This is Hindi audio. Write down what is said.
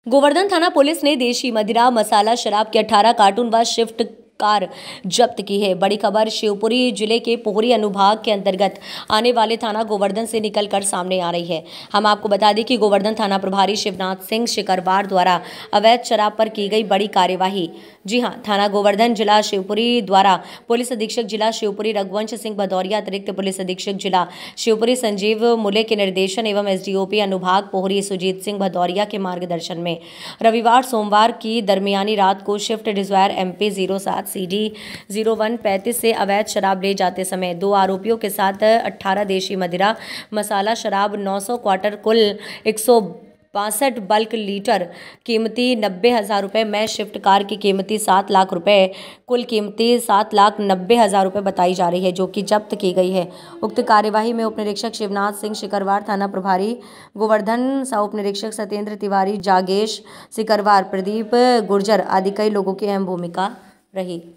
गोवर्धन थाना पुलिस ने देशी मदिरा मसाला शराब के 18 कार्टून व स्विफ्ट कार जब्त की है। बड़ी खबर शिवपुरी जिले के पोहरी अनुभाग के अंतर्गत आने वाले थाना गोवर्धन से निकलकर सामने आ रही है। हम आपको बता दें कि गोवर्धन थाना प्रभारी शिवनाथ सिंह शिकरवार द्वारा अवैध शराब पर की गई बड़ी कार्यवाही। जी हां, थाना गोवर्धन जिला शिवपुरी द्वारा पुलिस अधीक्षक जिला शिवपुरी रघुवंश सिंह भदौरिया, अतिरिक्त पुलिस अधीक्षक जिला शिवपुरी संजीव मुले के निर्देशन एवं एसडीओपी अनुभाग पोहरी सुजीत सिंह भदौरिया के मार्गदर्शन में रविवार सोमवार की दरमियानी रात को स्विफ्ट डिजायर MP 07 CD 0135 से अवैध शराब ले जाते समय 2 आरोपियों के साथ 18 देशी मदिरा मसाला शराब 900 क्वार्टर कुल 162 बल्क लीटर कीमती 90,000 रुपये में स्विफ्ट कार की कीमती 7 लाख रुपए कुल कीमती 7,90,000 रुपये बताई जा रही है, जो कि जब्त की गई है। उक्त कार्यवाही में उप निरीक्षक शिवनाथ सिंह शिकरवार, थाना प्रभारी गोवर्धन, सह उप निरीक्षक सत्येंद्र तिवारी, जागेश शिकरवार, प्रदीप गुर्जर आदि कई लोगों की अहम भूमिका रही।